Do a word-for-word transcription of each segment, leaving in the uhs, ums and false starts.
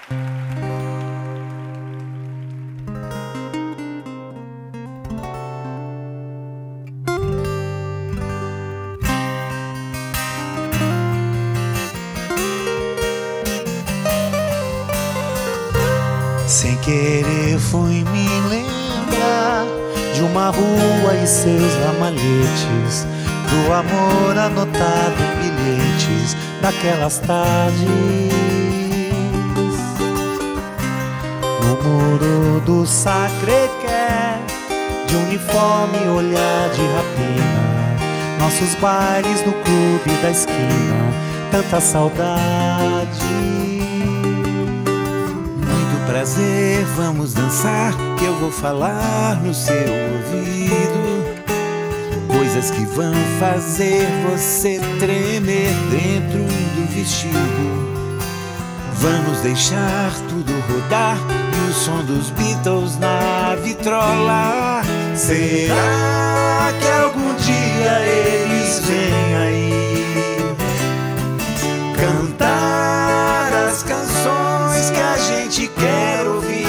Sem querer fui me lembrar de uma rua e seus ramalhetes, do amor anotado em bilhetes daquelas tardes. No muro do Sacré-Cœur, de uniforme olhar de rapina, nossos bailes no clube da esquina, tanta saudade. Prazer, vamos dançar, que eu vou falar no seu ouvido coisas que vão fazer você tremer dentro do vestido. Vamos deixar tudo rodar e o som dos Beatles na vitrola. Será que algum dia eles vêm aí cantar as canções que a gente quer ouvir?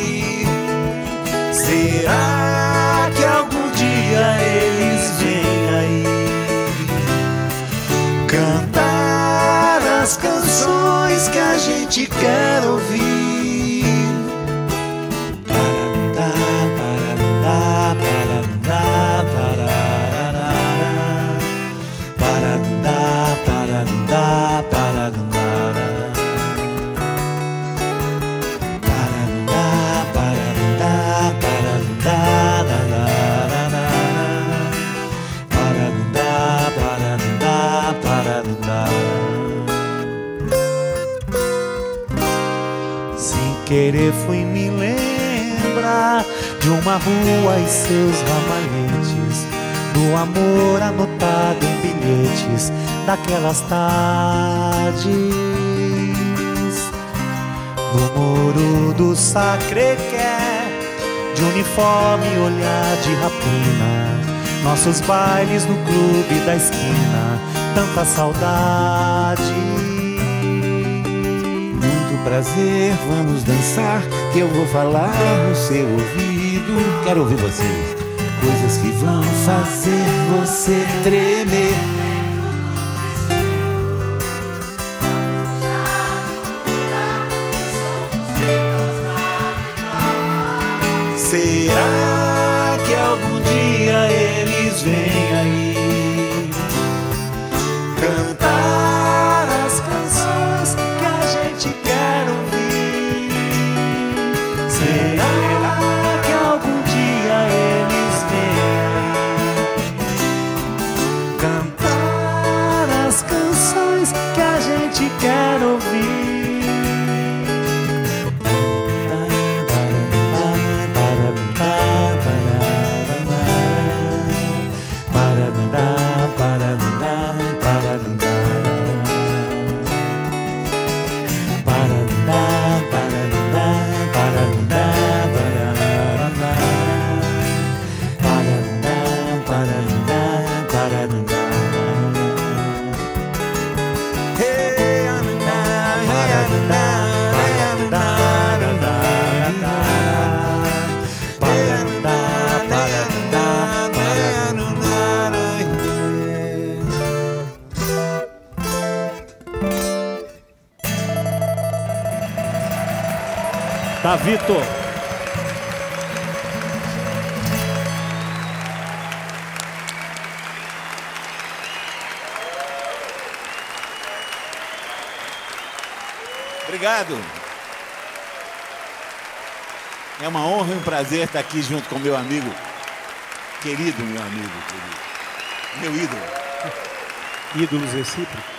Será que algum dia eles vêm aí cantar as canções que a gente quer ouvir? Sem querer fui me lembrar de uma rua e seus ramalhetes, do amor anotado em bilhetes daquelas tardes. No muro do Sacré-Cœur, de uniforme e olhar de rapina, nossos bailes no clube da esquina, tanta saudade. Muito prazer, vamos dançar, que eu vou falar no seu ouvido. Quero ouvir vocês. Coisas que vão fazer você tremer. Será que algum dia eles vêm aí cantar as canções que a gente quer ouvir? Será que algum dia eles vêm aí cantar as canções que a gente quer ouvir? Tá, Vitor. Obrigado. É uma honra e um prazer estar aqui junto com meu amigo, querido meu amigo, querido, meu ídolo. Ídolos recíprocos.